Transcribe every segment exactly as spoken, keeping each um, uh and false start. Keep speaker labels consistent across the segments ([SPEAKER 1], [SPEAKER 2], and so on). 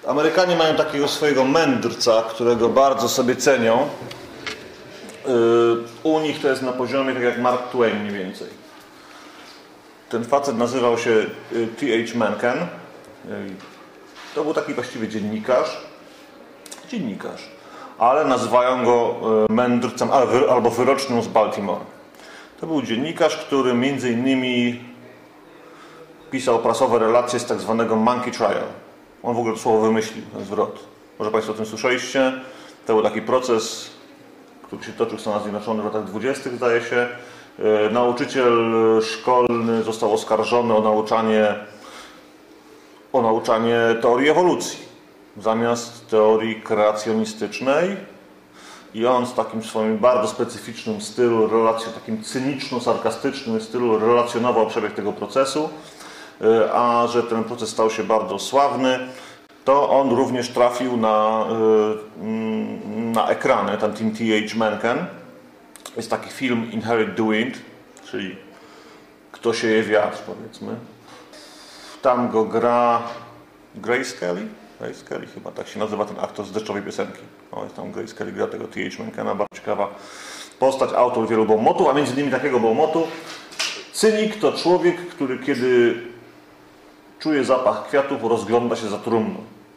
[SPEAKER 1] Amerykanie mają takiego swojego mędrca, którego bardzo sobie cenią. U nich to jest na poziomie tak jak Mark Twain mniej więcej. Ten facet nazywał się T H Mencken. To był taki właściwie dziennikarz. Dziennikarz. Ale nazywają go mędrcem albo wyrocznią z Baltimore. To był dziennikarz, który między innymi pisał prasowe relacje z tak zwanego Monkey Trial. On w ogóle to słowo wymyślił, ten zwrot. Może Państwo o tym słyszeliście. To był taki proces, który się toczył w Stanach Zjednoczonych w latach dwudziestych, zdaje się. Nauczyciel szkolny został oskarżony o nauczanie, o nauczanie teorii ewolucji zamiast teorii kreacjonistycznej. I on w takim swoim bardzo specyficznym stylu, relacji, takim cyniczno-sarkastycznym stylu relacjonował przebieg tego procesu. A że ten proces stał się bardzo sławny, to on również trafił na, na ekrany, ten T H Mencken. Jest taki film Inherit the Wind, czyli Kto sieje wiatr, powiedzmy. Tam go gra Grace Kelly? Grace Kelly chyba, tak się nazywa ten aktor z Deszczowej piosenki. O, jest tam Grace Kelly gra tego T H Menckena, bardzo ciekawa postać, autor wielu bałmotów, a między innymi takiego bałmotu. Cynik to człowiek, który kiedy czuje zapach kwiatów, rozgląda się za trumną.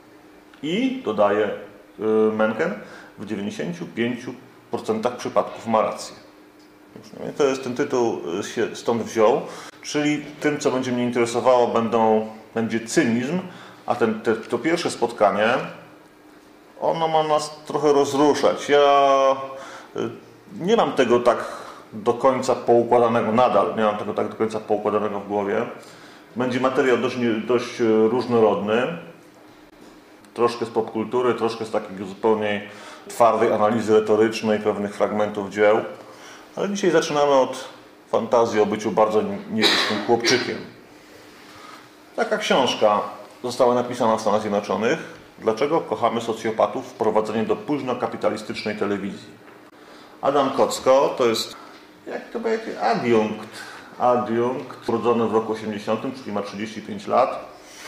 [SPEAKER 1] I, dodaje Mencken, w dziewięćdziesięciu pięciu procentach przypadków ma rację. To jest, ten tytuł się stąd wziął, czyli tym, co będzie mnie interesowało, będą, będzie cynizm, a ten, te, to pierwsze spotkanie, ono ma nas trochę rozruszać. Ja nie mam tego tak do końca poukładanego, nadal nie mam tego tak do końca poukładanego w głowie. Będzie materiał dość, dość różnorodny, troszkę z popkultury, troszkę z takiej zupełnie twardej analizy retorycznej pewnych fragmentów dzieł. Ale dzisiaj zaczynamy od fantazji o byciu bardzo niewielkim chłopczykiem. Taka książka została napisana w Stanach Zjednoczonych. Dlaczego kochamy socjopatów? Wprowadzenie do późnokapitalistycznej telewizji. Adam Kocko to jest, jak to będzie, adiunkt. Adiunkt, urodzony w roku osiemdziesiątym, czyli ma trzydzieści pięć lat.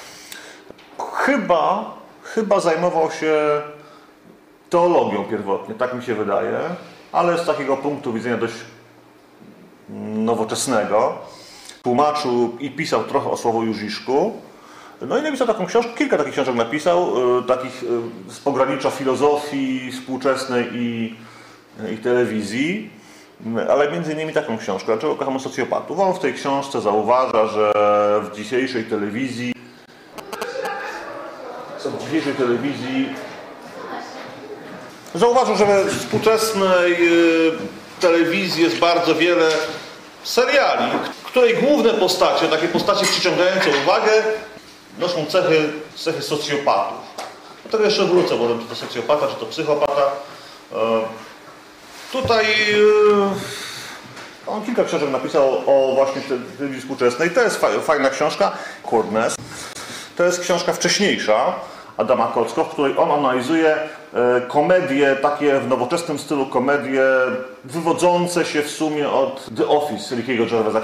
[SPEAKER 1] Chyba, chyba zajmował się teologią pierwotnie, tak mi się wydaje, ale z takiego punktu widzenia dość nowoczesnego. Tłumaczył i pisał trochę o Sławojuziszku. No i napisał taką książkę, kilka takich książek napisał, takich z pogranicza filozofii współczesnej i, i telewizji. Ale między innymi taką książkę, Dlaczego kochamy socjopatów. On w tej książce zauważa, że w dzisiejszej telewizji w dzisiejszej telewizji zauważył, że we współczesnej telewizji jest bardzo wiele seriali, której główne postacie, takie postacie przyciągające uwagę, noszą cechy, cechy socjopatów. Do tego jeszcze wrócę, bo czy to socjopata, czy to psychopata. Tutaj on kilka książek napisał o właśnie telewizji współczesnej. To jest fajna książka, Awkwardness. To jest książka wcześniejsza Adama Kocko, w której on analizuje komedie, takie w nowoczesnym stylu komedie, wywodzące się w sumie od The Office Rickiego Gervaisa.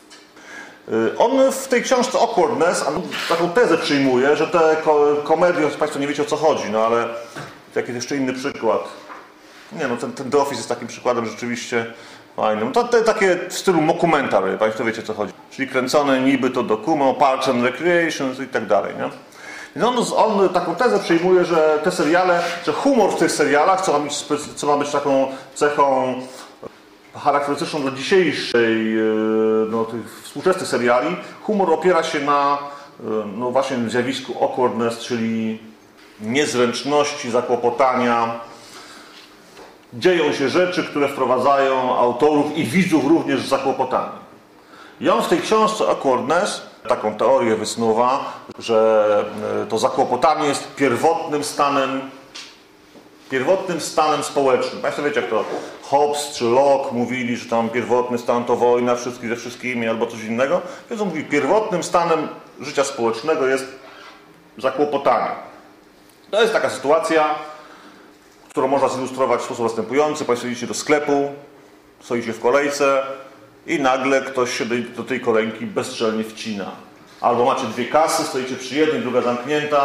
[SPEAKER 1] On w tej książce Awkwardness taką tezę przyjmuje, że te komedie, Państwo nie wiecie o co chodzi, no ale jaki jeszcze inny przykład. Nie no, ten, ten The Office jest takim przykładem rzeczywiście fajnym. To te, takie w stylu mockumentary, Państwo wiecie o co chodzi. Czyli kręcone niby to dokument, Parks and Recreations i tak dalej, nie? I on, on taką tezę przyjmuje, że te seriale, że humor w tych serialach, co ma być, co ma być taką cechą charakterystyczną dla dzisiejszej, no, tych współczesnych seriali, humor opiera się na no, właśnie zjawisku awkwardness, czyli niezręczności, zakłopotania. Dzieją się rzeczy, które wprowadzają autorów i widzów również w zakłopotanie. I on w tej książce Awkwardness taką teorię wysnuwa, że to zakłopotanie jest pierwotnym stanem pierwotnym stanem społecznym. Państwo wiecie, jak to Hobbes czy Locke mówili, że tam pierwotny stan to wojna, wszystkich ze wszystkimi albo coś innego. Więc on mówi, pierwotnym stanem życia społecznego jest zakłopotanie. To jest taka sytuacja, którą można zilustrować w sposób następujący. Państwo idziecie do sklepu, stoicie w kolejce i nagle ktoś się do tej kolejki bezczelnie wcina. Albo macie dwie kasy, stoicie przy jednej, druga zamknięta,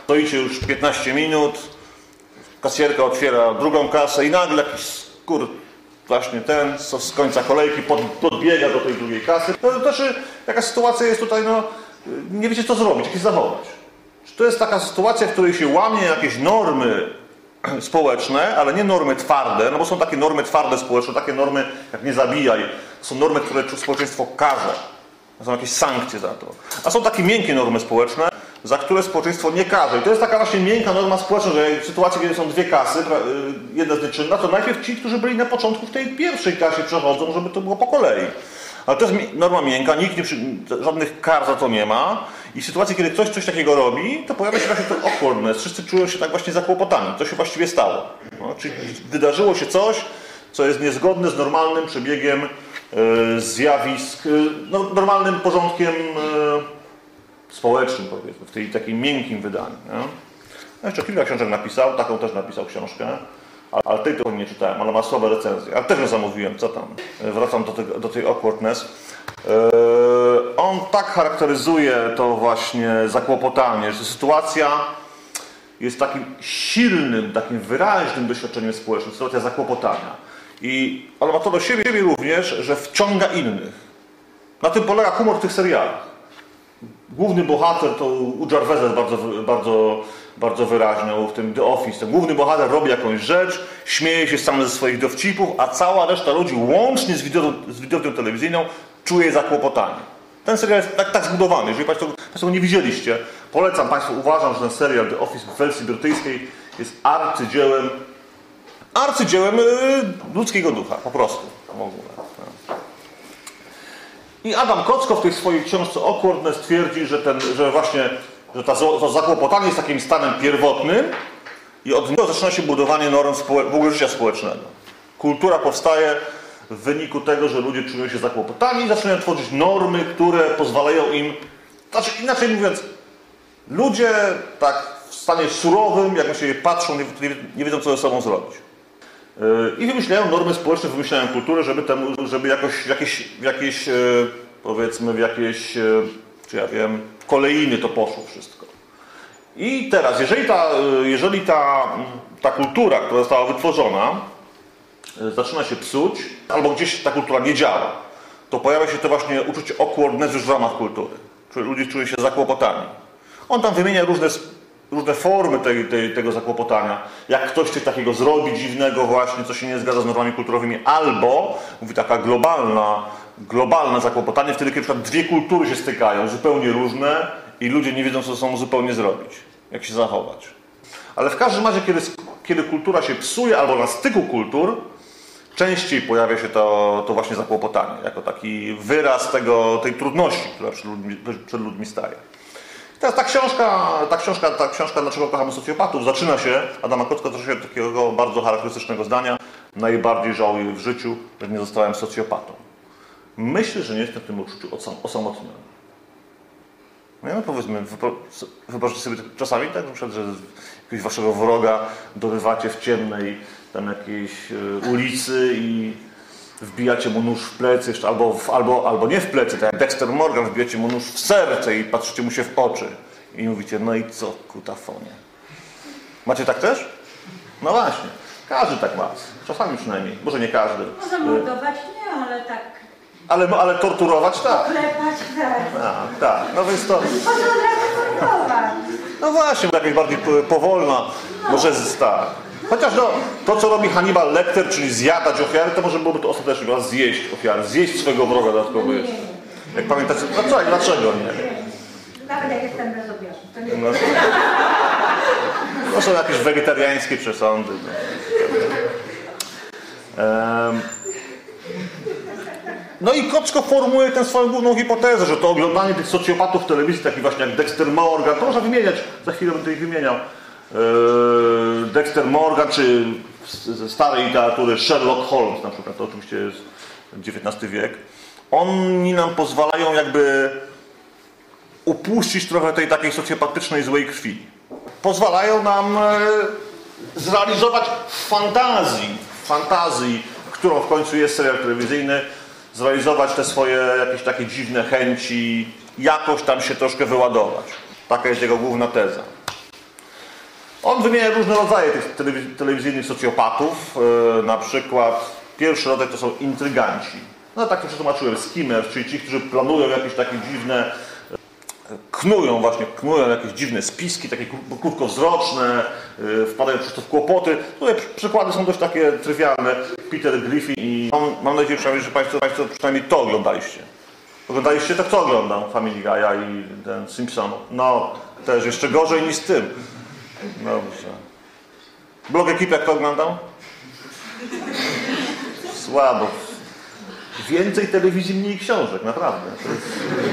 [SPEAKER 1] Stoicie już piętnaście minut, kasjerka otwiera drugą kasę i nagle jakiś skur, właśnie ten z końca kolejki pod, podbiega do tej drugiej kasy. To znaczy, jaka sytuacja jest tutaj, no nie wiecie co zrobić, jak się zachować. To jest taka sytuacja, w której się łamie jakieś normy społeczne, ale nie normy twarde, no bo są takie normy twarde społeczne, takie normy jak nie zabijaj, są normy, które społeczeństwo karze. Są jakieś sankcje za to. A są takie miękkie normy społeczne, za które społeczeństwo nie karze. I to jest taka właśnie miękka norma społeczna, że w sytuacji, kiedy są dwie kasy, jedna jest nieczynna, to najpierw ci, którzy byli na początku w tej pierwszej kasie przechodzą, żeby to było po kolei. Ale to jest norma miękka, nikt nie przy... żadnych kar za to nie ma. I w sytuacji, kiedy ktoś coś takiego robi, to pojawia się właśnie ten awkwardness. Wszyscy czują się tak właśnie zakłopotani. Co się właściwie stało? No, czyli wydarzyło się coś, co jest niezgodne z normalnym przebiegiem e, zjawisk, e, no, normalnym porządkiem e, społecznym, powiedzmy, w tej takim miękkim wydaniu. Nie? No, jeszcze kilka książek napisał, taką też napisał książkę. Ale tej to nie czytałem, ale ma słabe recenzje. Ale też ją zamówiłem, co tam? Wracam do, tego, do tej awkwardness. Yy, on tak charakteryzuje to właśnie zakłopotanie, że sytuacja jest takim silnym, takim wyraźnym doświadczeniem społecznym, sytuacja zakłopotania. I on ma to do siebie również, że wciąga innych. Na tym polega humor w tych serialach. Główny bohater to u Jarvesa jest bardzo, bardzo, bardzo wyraźny, w tym The Office. Ten główny bohater robi jakąś rzecz, śmieje się sam ze swoich dowcipów, a cała reszta ludzi, łącznie z widownią, z widownią telewizyjną, czuje zakłopotanie. Ten serial jest tak, tak zbudowany. Jeżeli Państwo, Państwo go nie widzieliście, polecam Państwu, uważam, że ten serial The Office w wersji brytyjskiej jest arcydziełem, arcydziełem yy, ludzkiego ducha, po prostu. W ogóle. I Adam Kocko w tej swojej książce Awkwardness twierdzi, że, ten, że właśnie że ta, to zakłopotanie jest takim stanem pierwotnym i od niego zaczyna się budowanie norm w ogóle życia społecznego. Kultura powstaje w wyniku tego, że ludzie czują się zakłopotani i zaczynają tworzyć normy, które pozwalają im... Znaczy, inaczej mówiąc, ludzie tak w stanie surowym, jak na siebie patrzą, nie, nie wiedzą, co ze sobą zrobić. I wymyślają normy społeczne, wymyślają kulturę, żeby, temu, żeby jakoś w jakieś, w jakieś, powiedzmy, w jakieś, czy ja wiem, kolejny to poszło wszystko. I teraz, jeżeli ta, jeżeli ta, ta kultura, która została wytworzona, zaczyna się psuć, albo gdzieś ta kultura nie działa, to pojawia się to właśnie uczucie awkwardness już w ramach kultury. Czyli ludzie czują się zakłopotani. On tam wymienia różne różne formy tej, tej, tego zakłopotania. Jak ktoś coś takiego zrobi dziwnego właśnie, co się nie zgadza z normami kulturowymi, albo, mówi taka globalna, globalne zakłopotanie, wtedy kiedy na przykład dwie kultury się stykają, zupełnie różne i ludzie nie wiedzą, co ze sobą zupełnie zrobić, jak się zachować. Ale w każdym razie, kiedy, kiedy kultura się psuje, albo na styku kultur, częściej pojawia się to, to właśnie zakłopotanie, jako taki wyraz tego, tej trudności, która przed ludźmi, przed ludźmi staje. Teraz ta książka, ta książka, ta książka Dlaczego kochamy socjopatów zaczyna się, Adama Kocka zaczyna się od takiego bardzo charakterystycznego zdania: najbardziej żałuję w życiu, że nie zostałem socjopatą. Myślę, że nie jestem w tym uczuciu osamotniony. No, no powiedzmy, wyobraźcie sobie czasami tak, na przykład, że jakiegoś waszego wroga dorywacie w ciemnej tam jakiejś ulicy i wbijacie mu nóż w plecy, jeszcze, albo, w, albo, albo nie w plecy, tak jak Dexter Morgan, wbijacie mu nóż w serce i patrzycie mu się w oczy. I mówicie, no i co, kutafonie. Macie tak też? No właśnie. Każdy tak ma. Czasami przynajmniej. Może nie każdy.
[SPEAKER 2] No zamordować nie, ale tak.
[SPEAKER 1] Ale, ale torturować tak.
[SPEAKER 2] Oklepać tak.
[SPEAKER 1] A, tak. No więc to...
[SPEAKER 2] Po co od razu torturować?
[SPEAKER 1] No właśnie, jakaś bardziej powolna. No. Może jest tak. Chociaż no, to, co robi Hannibal Lecter, czyli zjadać ofiary, to może byłoby to ostatecznie chyba zjeść ofiary, zjeść swojego wroga dodatkowo jeszcze. Jak pamiętacie, dlaczego, dlaczego nie?
[SPEAKER 2] Nawet jak jestem bezobiorny. To nie...
[SPEAKER 1] No, to są jakieś wegetariańskie przesądy. No, um, no i Kocko formułuje tę swoją główną hipotezę, że to oglądanie tych socjopatów w telewizji, takich właśnie jak Dexter Morgan, to można wymieniać, za chwilę będę ich wymieniał. Dexter Morgan, czy ze starej literatury Sherlock Holmes na przykład, to oczywiście jest dziewiętnasty wiek. Oni nam pozwalają jakby upuścić trochę tej takiej socjopatycznej złej krwi. Pozwalają nam zrealizować w fantazji, w fantazji, którą w końcu jest serial telewizyjny, zrealizować te swoje jakieś takie dziwne chęci, jakoś tam się troszkę wyładować. Taka jest jego główna teza. On wymienia różne rodzaje tych telewiz telewizyjnych socjopatów. Yy, na przykład pierwszy rodzaj to są intryganci. No tak to przetłumaczyłem, skimmers, czyli ci, którzy planują jakieś takie dziwne, knują właśnie, knują jakieś dziwne spiski, takie krótkowzroczne, yy, wpadają przez to w kłopoty. Tutaj przykłady są dość takie trywialne. Peter Griffin i mam, mam nadzieję przynajmniej, że Państwo, państwo przynajmniej to oglądaliście. Oglądaliście? Tak co oglądam? Family Guy'a i ten Simpsonów. No, też jeszcze gorzej niż z tym. Dobrze. Blog Ekipy jak to oglądam? Słabo. Więcej telewizji, mniej książek, naprawdę. To jest...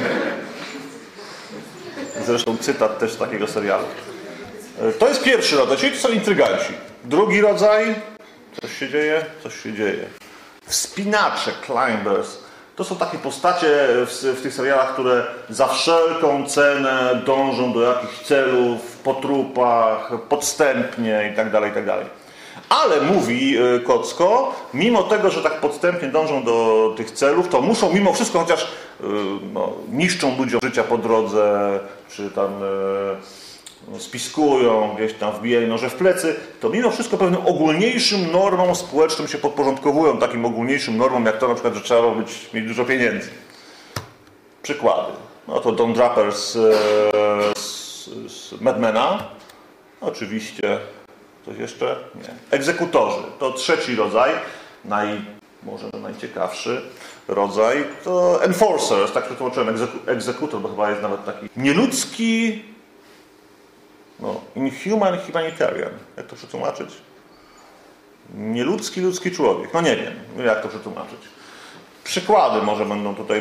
[SPEAKER 1] Zresztą cytat też z takiego serialu. To jest pierwszy rodzaj, czyli to są intryganci. Drugi rodzaj, coś się dzieje? Coś się dzieje. Wspinacze, climbers. To są takie postacie w, w tych serialach, które za wszelką cenę dążą do jakichś celów, po trupach, podstępnie itd., itd. Ale mówi Kocko, mimo tego, że tak podstępnie dążą do tych celów, to muszą mimo wszystko, chociaż no, niszczą ludziom życia po drodze, czy tam no, spiskują, gdzieś tam wbijają noże w plecy, to mimo wszystko pewnym ogólniejszym normom społecznym się podporządkowują, takim ogólniejszym normom, jak to na przykład, że trzeba być, mieć dużo pieniędzy. Przykłady. No to Don Draper z, z, z Mad Mena. Oczywiście. Coś jeszcze? Nie. Egzekutorzy. To trzeci rodzaj, naj, może najciekawszy rodzaj, to enforcers, tak przetłumaczyłem, egzeku, egzekutor, bo chyba jest nawet taki nieludzki, no, inhuman humanitarian. Jak to przetłumaczyć? Nieludzki, ludzki człowiek. No nie wiem, jak to przetłumaczyć. Przykłady może będą tutaj.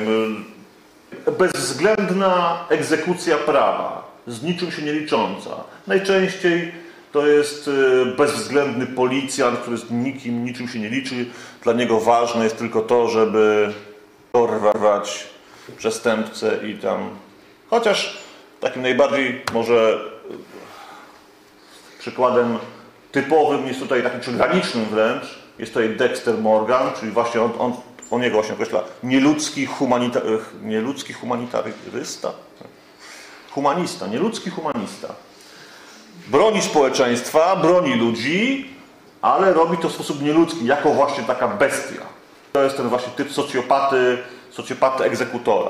[SPEAKER 1] Bezwzględna egzekucja prawa, z niczym się nie licząca. Najczęściej to jest bezwzględny policjant, który z nikim, niczym się nie liczy. Dla niego ważne jest tylko to, żeby porwać przestępcę i tam... Chociaż takim najbardziej może przykładem typowym jest tutaj takim przygranicznym wręcz, jest tutaj Dexter Morgan, czyli właśnie on, on, on jego właśnie określa nieludzki, humanita, nieludzki humanitarysta? Humanista, nieludzki humanista. Broni społeczeństwa, broni ludzi, ale robi to w sposób nieludzki, jako właśnie taka bestia. To jest ten właśnie typ socjopaty, socjopaty egzekutora.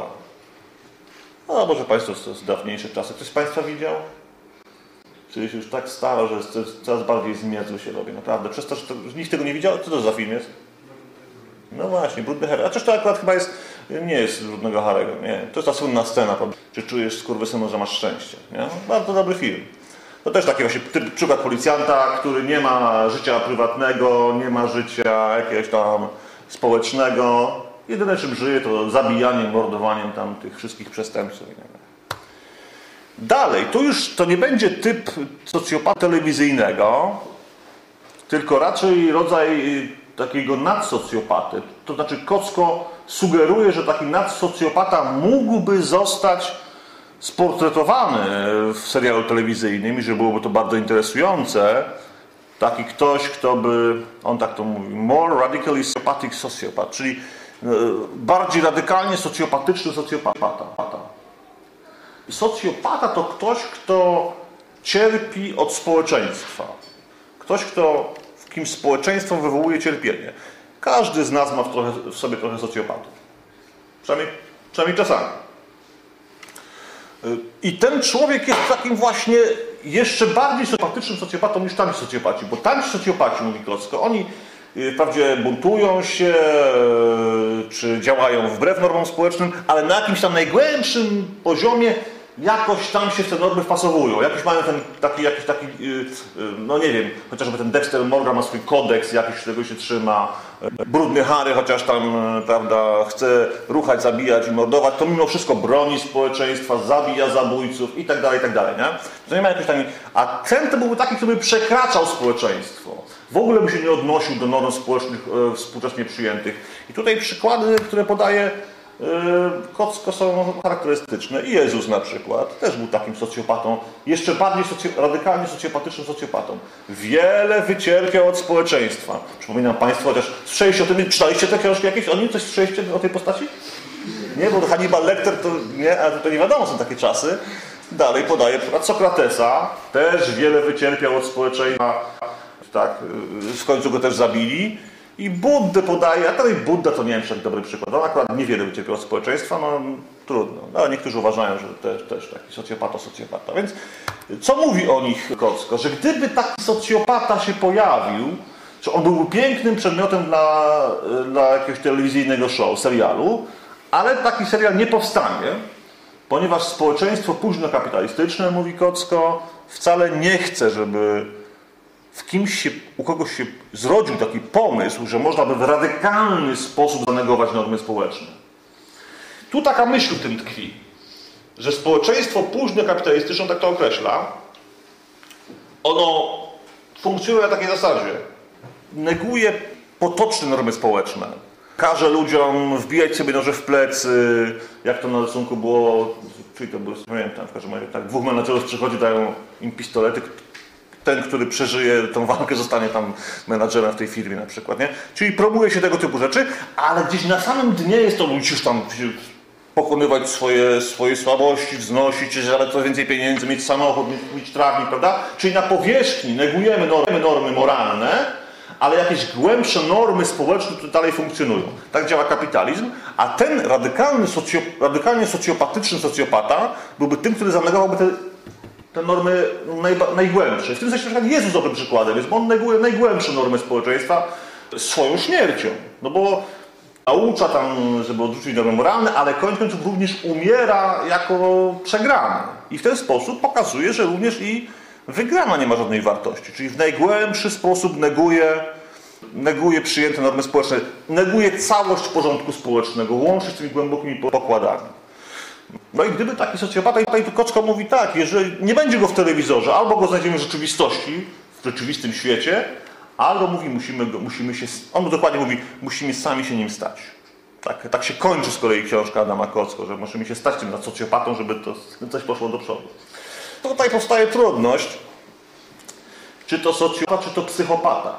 [SPEAKER 1] No może Państwo, to jest dawniejsze czasy. Ktoś z Państwa widział? Czyli się już tak staro, że coraz bardziej zmierzły się robi. Naprawdę. Przez to, że, to, że nikt tego nie widział, co to za film jest? No właśnie, Brudny Harry. A chociaż to akurat chyba jest, nie jest Brudnego Harry'ego, nie. To jest ta słynna scena, czy czujesz, skurwysynu, że masz szczęście, nie? Bardzo dobry film. To też taki właśnie typ, przykład policjanta, który nie ma życia prywatnego, nie ma życia jakiegoś tam społecznego. Jedyne czym żyje to zabijaniem, mordowaniem tam tych wszystkich przestępców. Dalej, tu już to nie będzie typ socjopaty telewizyjnego, tylko raczej rodzaj takiego nadsocjopaty. To znaczy Kocko sugeruje, że taki nadsocjopata mógłby zostać sportretowany w serialu telewizyjnym i że byłoby to bardzo interesujące. Taki ktoś, kto by, on tak to mówi, more radically sociopathic sociopath, czyli bardziej radykalnie socjopatyczny socjopata. Socjopata to ktoś, kto cierpi od społeczeństwa. Ktoś, kto w kim społeczeństwo wywołuje cierpienie. Każdy z nas ma w, trochę, w sobie trochę socjopatów. Przynajmniej, przynajmniej czasami. I ten człowiek jest takim właśnie jeszcze bardziej socjopatycznym socjopatą niż tamci socjopaci. Bo tamci socjopaci, mówi Kocko, oni wprawdzie buntują się, czy działają wbrew normom społecznym, ale na jakimś tam najgłębszym poziomie jakoś tam się w te normy wpasowują. Jakiś mają ten taki, jakiś taki, no nie wiem, chociażby ten Dexter Morgan ma swój kodeks jakiś, którego się trzyma. Brudny Harry, chociaż tam, prawda, chce ruchać, zabijać i mordować, to mimo wszystko broni społeczeństwa, zabija zabójców i tak dalej, i tak dalej, nie? To nie ma jakiś tam... A ten to byłby taki, który by przekraczał społeczeństwo. W ogóle by się nie odnosił do norm społecznych e, współcześnie przyjętych. I tutaj przykłady, które podaje Kocko, są charakterystyczne. I Jezus na przykład też był takim socjopatą, jeszcze bardziej socjo, radykalnie socjopatycznym socjopatą. Wiele wycierpiał od społeczeństwa. Przypominam Państwu, chociaż słyszeliście o tym, czytaliście te książki jakieś? O nim coś słyszeliście o tej postaci? Nie, bo Hannibal Lecter to nie, ale to nie wiadomo, są takie czasy. Dalej podaje przykład Sokratesa, też wiele wycierpiał od społeczeństwa, tak, w końcu go też zabili. I Buddę podaje, a tutaj Budda to nie wiem, czy tak dobry przykład. On akurat niewiele wycierpiał od społeczeństwa, no trudno. No, niektórzy uważają, że też, też taki socjopata, socjopata. Więc co mówi o nich Kocko? Że gdyby taki socjopata się pojawił, że on byłby pięknym przedmiotem dla, dla jakiegoś telewizyjnego show, serialu, ale taki serial nie powstanie, ponieważ społeczeństwo późnokapitalistyczne, mówi Kocko, wcale nie chce, żeby w kimś się, u kogoś się zrodził taki pomysł, że można by w radykalny sposób zanegować normy społeczne. Tu taka myśl w tym tkwi, że społeczeństwo późnokapitalistyczne, tak to określa, ono funkcjonuje na takiej zasadzie. Neguje potoczne normy społeczne. Każe ludziom wbijać sobie noże w plecy, jak to na rysunku było, czyli to było, pamiętam, w każdym razie tak, dwóch menadżerów przychodzi, dają im pistolety, ten, który przeżyje tą walkę, zostanie tam menadżerem w tej firmie na przykład, nie? Czyli promuje się tego typu rzeczy, ale gdzieś na samym dnie jest to, musisz tam pokonywać swoje, swoje słabości, wznosić, ale coraz więcej pieniędzy, mieć samochód, mieć, mieć trawnik, prawda? Czyli na powierzchni negujemy normy, normy moralne, ale jakieś głębsze normy społeczne tu dalej funkcjonują. Tak działa kapitalizm, a ten radykalny socjo, radykalnie socjopatyczny socjopata byłby tym, który zanegowałby te, te normy najba, najgłębsze. W tym sensie na przykład Jezus dobrym przykładem jest, bo on neguje najgłębsze normy społeczeństwa swoją śmiercią. No bo naucza tam, żeby odrzucić normy moralne, ale koniec końców również umiera jako przegrany. I w ten sposób pokazuje, że również i wygrana nie ma żadnej wartości. Czyli w najgłębszy sposób neguje, neguje przyjęte normy społeczne, neguje całość porządku społecznego, łącznie z tymi głębokimi pokładami. No i gdyby taki socjopata, i tutaj Kocko mówi tak, jeżeli nie będzie go w telewizorze, albo go znajdziemy w rzeczywistości, w rzeczywistym świecie, albo mówi, musimy, go, musimy się, on dokładnie mówi, musimy sami się nim stać. Tak, tak się kończy z kolei książka Adama Kocko, że musimy się stać tym socjopatą, żeby to coś poszło do przodu. Tutaj powstaje trudność, czy to socjopata, czy to psychopata.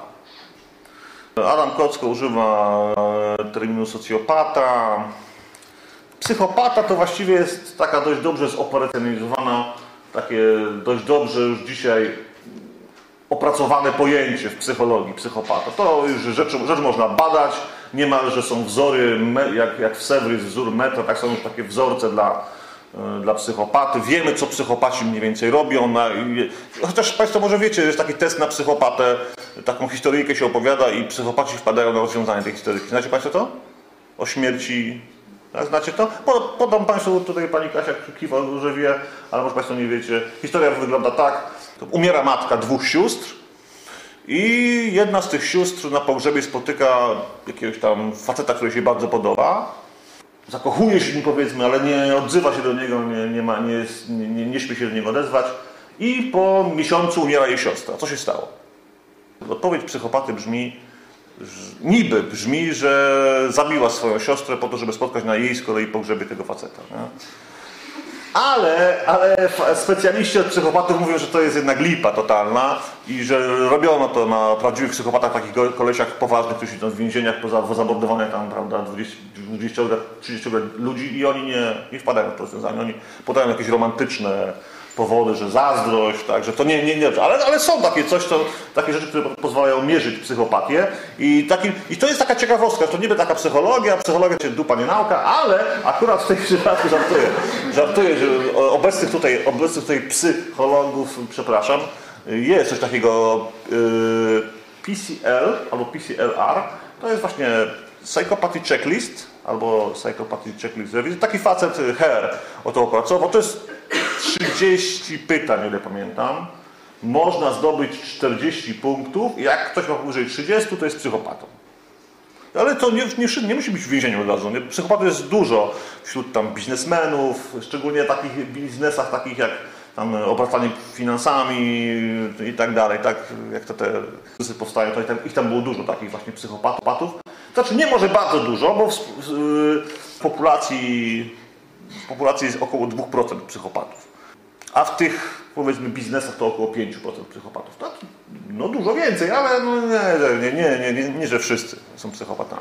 [SPEAKER 1] Adam Kocko używa terminu socjopata. Psychopata to właściwie jest taka dość dobrze zoperacjonalizowana, takie dość dobrze już dzisiaj opracowane pojęcie w psychologii psychopata. To już rzecz, rzecz można badać, niemalże są wzory, jak, jak w Sewry jest wzór metra, tak są już takie wzorce dla, dla psychopaty. Wiemy, co psychopaci mniej więcej robią. Na, chociaż Państwo może wiecie, jest taki test na psychopatę, taką historyjkę się opowiada i psychopaci wpadają na rozwiązanie tej historyjki. Znacie Państwo to? O śmierci. Tak, znacie to? Podam Państwu, tutaj Pani Kasia kiwa, że wie, ale może Państwo nie wiecie. Historia wygląda tak. Umiera matka dwóch sióstr i jedna z tych sióstr na pogrzebie spotyka jakiegoś tam faceta, który się bardzo podoba. Zakochuje się nim, powiedzmy, ale nie odzywa się do niego, nie, nie, ma, nie, nie, nie, nie śmie się do niego odezwać. I po miesiącu umiera jej siostra. Co się stało? Odpowiedź psychopaty brzmi, niby brzmi, że zabiła swoją siostrę po to, żeby spotkać na jej z kolei pogrzebie tego faceta. Nie? Ale, ale specjaliści od psychopatów mówią, że to jest jednak lipa totalna i że robiono to na prawdziwych psychopatach, takich kolesiach poważnych, którzy siedzą w więzieniach, pozamordowanych tam, prawda, dwadzieścia trzydzieści ludzi i oni nie, nie wpadają w to rozwiązanie. Oni podają jakieś romantyczne powody, że zazdrość, tak, że to nie, nie, nie, ale, ale są takie coś, to, takie rzeczy, które pozwalają mierzyć psychopatię i, taki, i to jest taka ciekawostka, to niby taka psychologia, psychologia to dupa nie nauka, ale akurat w tej przypadku żartuję, żartuję, że obecnych tutaj, obecnych tutaj psychologów, przepraszam, jest coś takiego yy, P C L albo P C L R, to jest właśnie Psychopathy Checklist albo Psychopathy Checklist Review, taki facet Her o to opracował, to jest trzydzieści pytań, o ile pamiętam. Można zdobyć czterdzieści punktów i jak ktoś ma powyżej trzydziestu, to jest psychopatą. Ale to nie, nie, nie musi być w więzieniu od razu. Psychopatów jest dużo wśród tam biznesmenów, szczególnie w takich biznesach takich jak tam obracanie finansami i tak dalej. Tak, jak to te biznesy powstają, to ich tam było dużo takich właśnie psychopatów. Znaczy nie może bardzo dużo, bo w, w, w populacji w populacji jest około dwa procent psychopatów. A w tych, powiedzmy, biznesach to około pięć procent psychopatów. Tak? No dużo więcej, ale no nie, nie, nie, nie, nie, że wszyscy są psychopatami.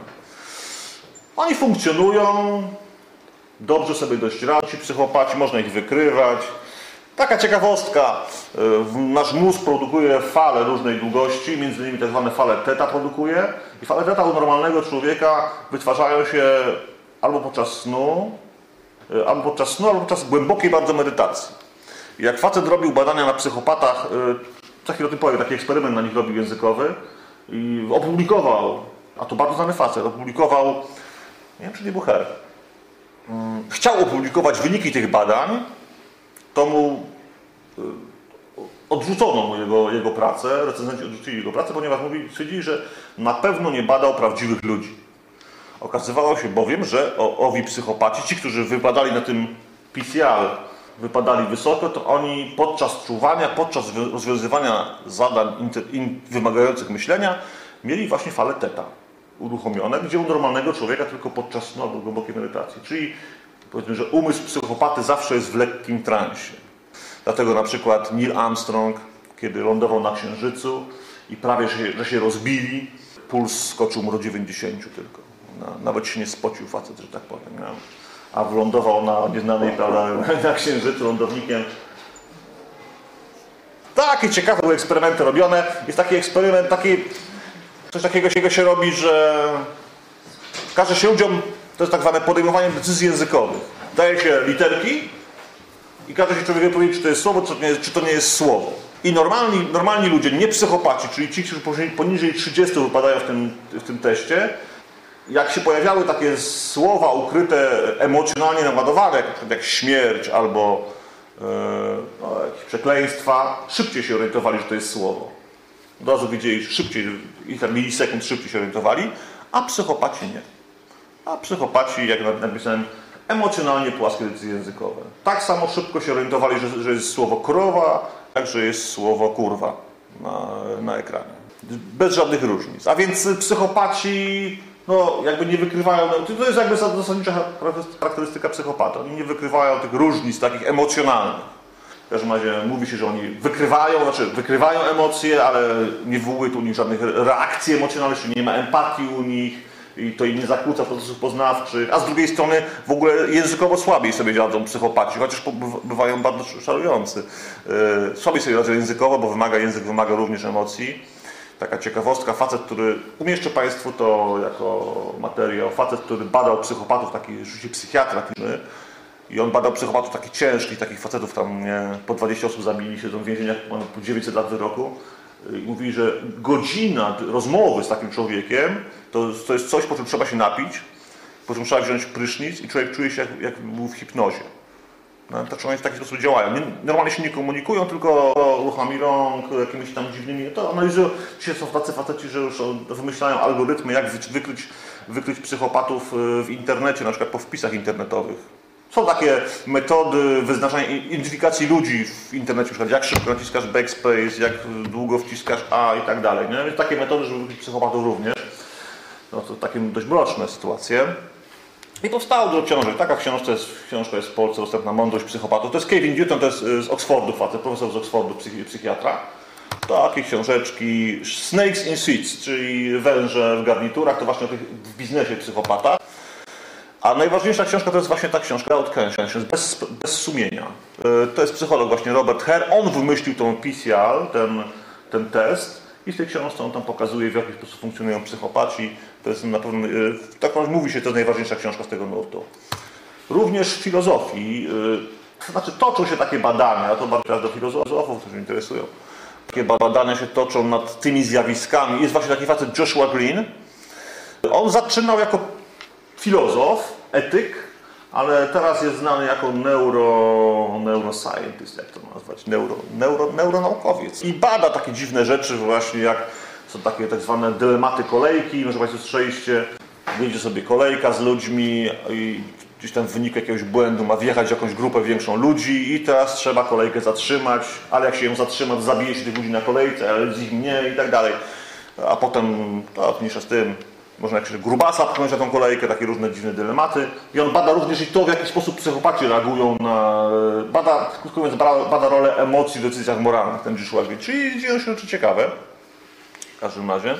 [SPEAKER 1] Oni funkcjonują, dobrze sobie dość radzą, ci psychopaci, można ich wykrywać. Taka ciekawostka. Nasz mózg produkuje fale różnej długości, między innymi tak zwane fale teta produkuje. I fale teta u normalnego człowieka wytwarzają się albo podczas snu, albo podczas snu, albo podczas głębokiej bardzo medytacji. Jak facet robił badania na psychopatach, za chwilę o tym powiem, taki eksperyment na nich robił językowy i opublikował, a to bardzo znany facet, opublikował, nie wiem czy nie był Her, chciał opublikować wyniki tych badań, to mu odrzucono mu jego, jego pracę, recenzenci odrzucili jego pracę, ponieważ mówi, stwierdzili, że na pewno nie badał prawdziwych ludzi. Okazywało się bowiem, że owi psychopaci, ci, którzy wypadali na tym P C R, wypadali wysoko, to oni podczas czuwania, podczas rozwiązywania zadań in, wymagających myślenia, mieli właśnie fale teta uruchomione, gdzie u normalnego człowieka tylko podczas snu albo głębokiej medytacji. Czyli powiedzmy, że umysł psychopaty zawsze jest w lekkim transie. Dlatego na przykład Neil Armstrong, kiedy lądował na Księżycu i prawie że się, że się rozbili, puls skoczył mu do dziewięćdziesięciu tylko. No, nawet się nie spocił facet, że tak powiem. No. A wylądował na nieznanej, prawda, na Księżycu lądownikiem. Takie ciekawe były eksperymenty robione. Jest taki eksperyment, taki, coś takiego się robi, że każe się ludziom, to jest tak zwane podejmowanie decyzji językowych. Daje się literki i każe się człowiekowi powiedzieć, czy to jest słowo, czy to nie jest, czy to nie jest słowo. I normalni, normalni ludzie, nie psychopaci, czyli ci, którzy poniżej trzydziestu wypadają w tym, w tym teście, jak się pojawiały takie słowa ukryte, emocjonalnie naładowane, jak, jak śmierć albo yy, no, jakieś przekleństwa, szybciej się orientowali, że to jest słowo. Od razu widzieli szybciej, i tam milisekund szybciej się orientowali, a psychopaci nie. A psychopaci, jak napisałem, emocjonalnie płaskie decyzje językowe. Tak samo szybko się orientowali, że, że jest słowo krowa, jak że jest słowo kurwa na, na ekranie. Bez żadnych różnic. A więc psychopaci no, jakby nie wykrywają, to jest jakby zasadnicza charakterystyka psychopata. Oni nie wykrywają tych różnic takich emocjonalnych. W każdym razie mówi się, że oni wykrywają, znaczy wykrywają emocje, ale nie wywołuje tu u nich żadnych reakcji emocjonalnych, czyli nie ma empatii u nich i to im nie zakłóca procesów poznawczych, a z drugiej strony w ogóle językowo słabiej sobie radzą psychopaci, chociaż bywają bardzo szarujący. Słabiej sobie radzą językowo, bo wymaga, język wymaga również emocji. Taka ciekawostka, facet, który, umieszczę Państwu to jako materiał, facet, który badał psychopatów, taki rzeczywiście psychiatra, i on badał psychopatów takich ciężkich, takich facetów, tam nie, po dwadzieścia osób zabili, siedzą w więzieniach po dziewięćset lat wyroku. I mówi, że godzina rozmowy z takim człowiekiem to, to jest coś, po czym trzeba się napić, po czym trzeba wziąć prysznic i człowiek czuje się jak, jak był w hipnozie. No, tak, oni w taki sposób działają. Nie, normalnie się nie komunikują, tylko ruchami rąk, jakimiś tam dziwnymi. To analizują. Dzisiaj są tacy faceci, że już wymyślają algorytmy, jak wykryć, wykryć psychopatów w internecie, na przykład po wpisach internetowych. Są takie metody wyznaczania identyfikacji ludzi w internecie, na przykład jak szybko naciskasz backspace, jak długo wciskasz A i tak dalej. Nie? Takie metody, żeby wykryć psychopatów również. No to takie dość mroczne sytuacje. I powstało dużo książek. Taka książka jest, książka jest w Polsce dostępna, Mądrość psychopatów. To jest Kevin Newton, to jest z Oxfordu facet, profesor z Oxfordu, psychi, psychiatra. Takie książeczki, Snakes in Suits, czyli węże w garniturach, to właśnie w biznesie psychopata. A najważniejsza książka to jest właśnie ta książka, bez, bez sumienia. To jest psycholog właśnie Robert Her. On wymyślił tą P C R, ten, ten test. I w tej książce on tam pokazuje, w jaki sposób funkcjonują psychopaci. To jest na pewno, tak mówi się, to jest najważniejsza książka z tego nurtu. Również w filozofii, to znaczy toczą się takie badania, to bardziej do filozofów, którzy interesują. Takie badania się toczą nad tymi zjawiskami. Jest właśnie taki facet Joshua Green. On zaczynał jako filozof, etyk, ale teraz jest znany jako neuro, neuroscientist, jak to nazwać, neuro, neuro, neuronaukowiec. I bada takie dziwne rzeczy właśnie, jak są takie tak zwane dylematy kolejki. Może Państwo słyszeliście, wyjdzie sobie kolejka z ludźmi i gdzieś tam w wyniku jakiegoś błędu ma wjechać jakąś grupę większą ludzi i teraz trzeba kolejkę zatrzymać, ale jak się ją zatrzyma, to zabije się tych ludzi na kolejce, ale z ich mniej i tak dalej. A potem, to mniejsza z tym, można jakiegoś grubasa pchnąć na tą kolejkę, takie różne dziwne dylematy. I on bada również i to, w jaki sposób psychopaci reagują na... Bada, krótko mówiąc, bada rolę emocji w decyzjach moralnych, ten Joshua Green. Czyli dzieją się rzeczy ciekawe. W każdym razie.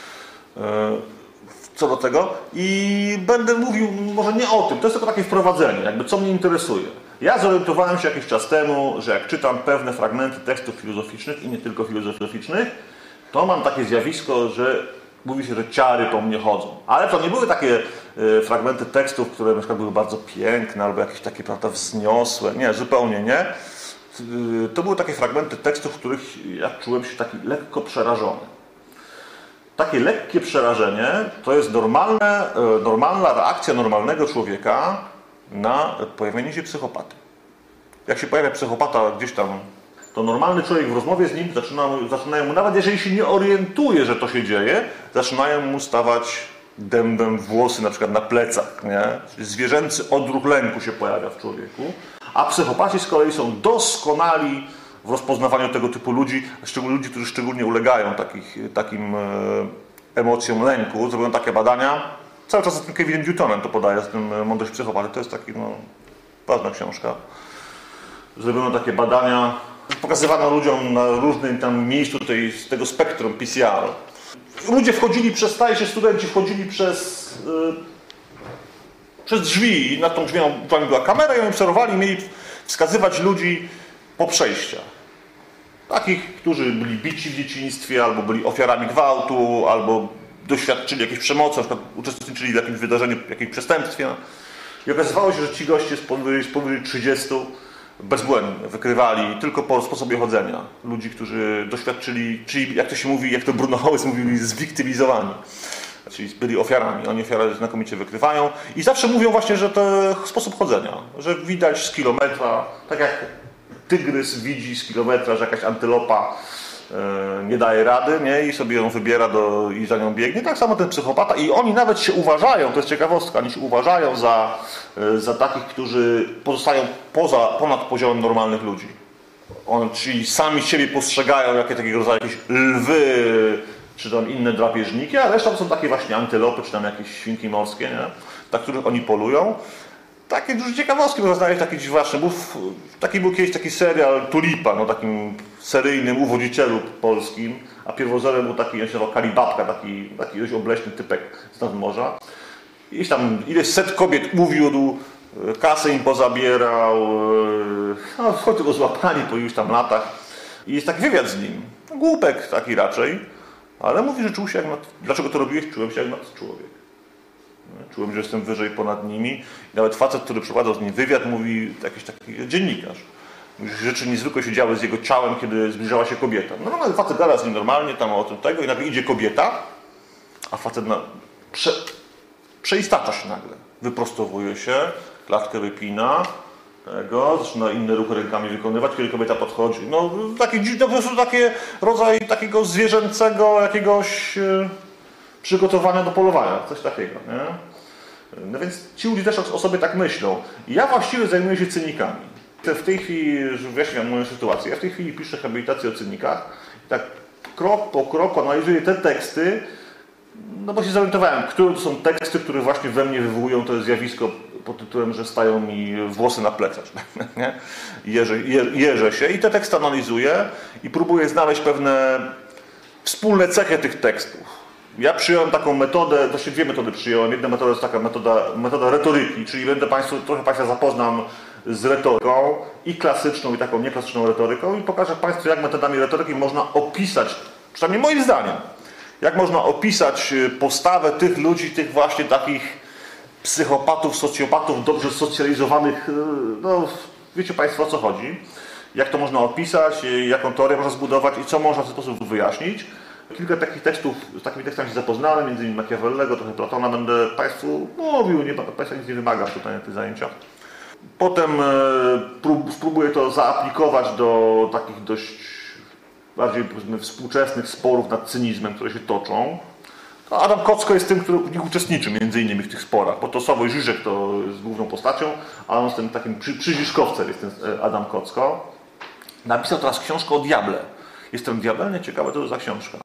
[SPEAKER 1] Co do tego. I będę mówił może nie o tym, to jest tylko takie wprowadzenie, jakby co mnie interesuje. Ja zorientowałem się jakiś czas temu, że jak czytam pewne fragmenty tekstów filozoficznych i nie tylko filozoficznych, to mam takie zjawisko, że mówi się, że ciary po mnie chodzą. Ale to nie były takie y, fragmenty tekstów, które na przykład były bardzo piękne albo jakieś takie, prawda, wzniosłe. Nie, zupełnie nie. Y, to były takie fragmenty tekstów, w których ja czułem się taki lekko przerażony. Takie lekkie przerażenie to jest normalne, y, normalna reakcja normalnego człowieka na pojawienie się psychopaty. Jak się pojawia psychopata gdzieś tam, to normalny człowiek w rozmowie z nim zaczyna, zaczynają mu, nawet jeżeli się nie orientuje, że to się dzieje, zaczynają mu stawać dębem włosy na przykład na plecach. Nie? Zwierzęcy odruch lęku się pojawia w człowieku, a psychopaci z kolei są doskonali w rozpoznawaniu tego typu ludzi, szczególnie ludzi, którzy szczególnie ulegają takich, takim e, emocjom lęku. Zrobiono takie badania, cały czas z tym Kevinem Newtonem to podaje, z tym Mądrość Psychopaty, to jest taki, no, ważna książka. Zrobiono takie badania, pokazywano ludziom na różnym tam miejscu tej, tego spektrum P C R. Ludzie wchodzili przez, staje się studenci, wchodzili przez, yy, przez drzwi i nad tą drzwią była kamera i oni obserwowali i mieli wskazywać ludzi po przejściach. Takich, którzy byli bici w dzieciństwie, albo byli ofiarami gwałtu, albo doświadczyli jakiejś przemocy, na przykład uczestniczyli w jakimś wydarzeniu, w jakimś przestępstwie. I okazywało się, że ci goście z powyżej trzydziestu bezbłędnie wykrywali tylko po sposobie chodzenia ludzi, którzy doświadczyli, czyli jak to się mówi, jak to Bruno Hałas mówili, zwiktymizowani. Czyli byli ofiarami. Oni ofiary znakomicie wykrywają i zawsze mówią właśnie, że to sposób chodzenia, że widać z kilometra, tak jak tygrys widzi z kilometra, że jakaś antylopa e, nie daje rady, nie? I sobie ją wybiera do, i za nią biegnie. Tak samo ten psychopata i oni nawet się uważają, to jest ciekawostka, oni się uważają za, e, za takich, którzy pozostają poza, ponad poziomem normalnych ludzi. On, czyli sami siebie postrzegają jako takiego rodzaju jakieś lwy, czy tam inne drapieżniki, a reszta to są takie właśnie antylopy, czy tam jakieś świnki morskie, nie? Na których oni polują. Takie duże ciekawostki można znaleźć, takie dziwaczne. Był, taki był kiedyś taki serial Tulipa, no takim seryjnym uwodzicielu polskim, a pierwowzorem był taki, on się nazywał Kalibabka, taki, taki dość obleśny typek z nadmorza. Ileś tam, ileś set kobiet uwiódł, kasę im pozabierał, no w końcu go złapali po już tam latach. I jest taki wywiad z nim, głupek taki raczej, ale mówi, że czuł się jak nad... Dlaczego to robiłeś? Czułem się jak nad człowiek. Czułem, że jestem wyżej ponad nimi. I nawet facet, który przeprowadzał z nim wywiad, mówi, jakiś taki dziennikarz. Mówi, że rzeczy niezwykłe się działy z jego ciałem, kiedy zbliżała się kobieta. No ale facet gada z nim normalnie, tam o tym tego i nagle idzie kobieta, a facet na... Prze... przeistacza się nagle. Wyprostowuje się, klatkę wypina, tego, zaczyna inne ruchy rękami wykonywać, kiedy kobieta podchodzi. No taki dziwny, po prostu taki rodzaj takiego zwierzęcego jakiegoś e, przygotowania do polowania, coś takiego, nie? No więc ci ludzie też o sobie tak myślą. I ja właściwie zajmuję się cynikami. W tej chwili, że wyjaśniam moją sytuację, ja w tej chwili piszę habilitację o cynikach i tak krok po kroku analizuję te teksty, no bo się zorientowałem, które to są teksty, które właśnie we mnie wywołują to zjawisko pod tytułem, że stają mi włosy na plecach. Nie? Jeżę, je, jeżę się i te teksty analizuję i próbuję znaleźć pewne wspólne cechy tych tekstów. Ja przyjąłem taką metodę, właściwie dwie metody przyjąłem. Jedna metoda jest taka metoda, metoda retoryki, czyli będę Państwu, trochę Państwa zapoznam z retoryką i klasyczną, i taką nieklasyczną retoryką i pokażę Państwu, jak metodami retoryki można opisać, przynajmniej moim zdaniem, jak można opisać postawę tych ludzi, tych właśnie takich psychopatów, socjopatów, dobrze socjalizowanych, no wiecie Państwo, o co chodzi, jak to można opisać, jaką teorię można zbudować i co można w ten sposób wyjaśnić. Kilka takich tekstów, z takimi tekstami się zapoznałem, między innymi Machiavellego, trochę Platona będę Państwu mówił, nie, Państwa nic nie wymaga tutaj na tych zajęciach. Potem e, prób, spróbuję to zaaplikować do takich dość bardziej powiedzmy współczesnych sporów nad cynizmem, które się toczą. To Adam Kocko jest tym, który w nich uczestniczy między innymi w tych sporach, bo to Sławoj Żyżek to jest główną postacią, a on jest tym takim przy, przyziszkowcem, jest ten Adam Kocko. Napisał teraz książkę o diable. Jestem diabelnie ciekawy, co to za książka.